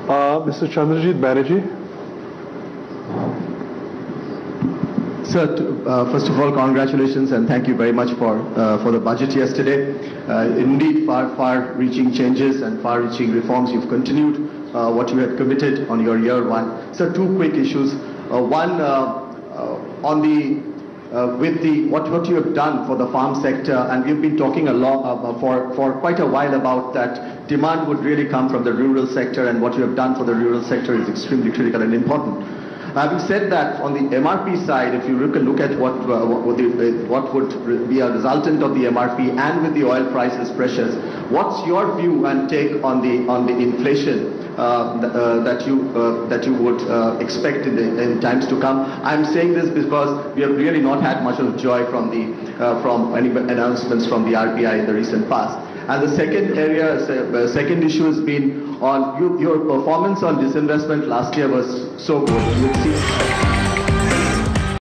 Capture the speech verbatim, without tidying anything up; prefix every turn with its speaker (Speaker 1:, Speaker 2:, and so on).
Speaker 1: Uh, Mister Chandrajit, Banarjee.
Speaker 2: Sir, uh, first of all, congratulations and thank you very much for uh, for the budget yesterday. Uh, indeed, far, far-reaching changes and far-reaching reforms. You've continued uh, what you had committed on your year one. Sir, two quick issues. Uh, one, uh, uh, on the uh, with the what what you have done for the farm sector, and we've been talking a lot uh, for for quite a while about that demand would really come from the rural sector, and what you have done for the rural sector is extremely critical and important. Having said that, on the M R P side, if you look, look at what, uh, what, would the, what would be a resultant of the M R P and with the oil prices pressures, what's your view and take on the on the inflation uh, th uh, that you uh, that you would uh, expect in, the, in times to come? I'm saying this because we have really not had much of joy from the uh, from any announcements from the R B I in the recent past. And the second area, uh, second issue has been on you, your performance on disinvestment last year was so good. You see